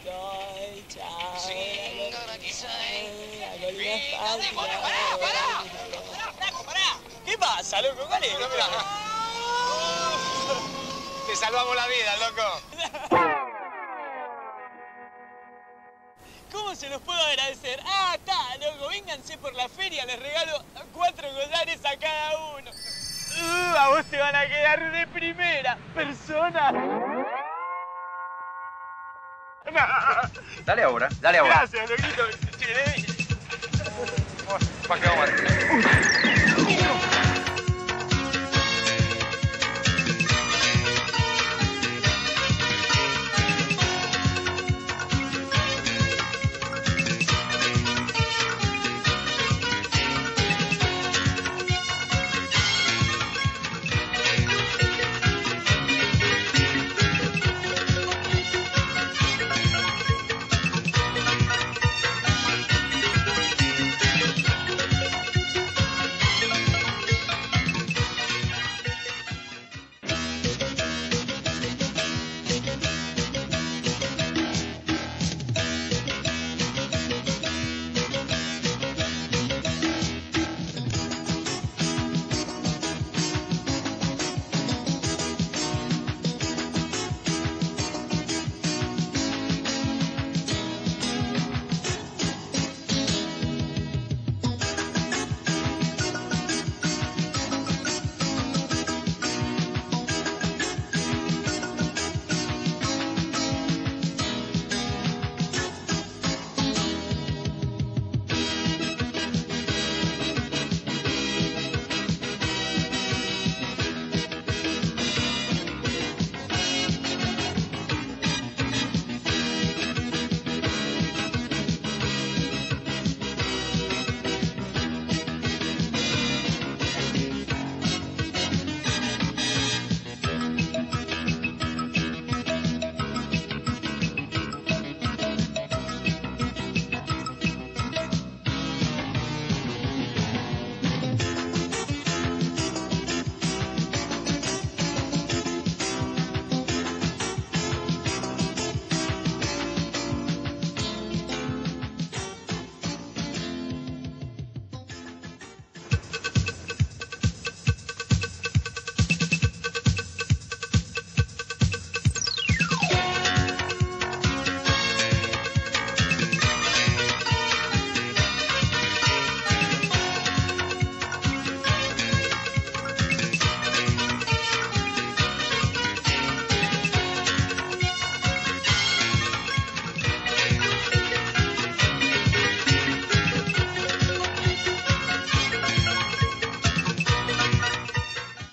Pará. ¿Qué pasa, loco? ¿Cuál es? Te salvamos la vida, loco. ¿Cómo se los puedo agradecer? Ah, está, loco. Vénganse por la feria, les regalo 4 collares a cada uno. A vos te van a quedar de primera persona. Dale ahora, dale ahora. Gracias, loquito. ¿Para qué vamos a hacer?